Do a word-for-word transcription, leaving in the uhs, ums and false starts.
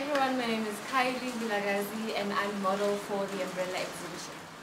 everyone, my name is Kylie Vilagazi and I'm model for the Umbrella exhibition.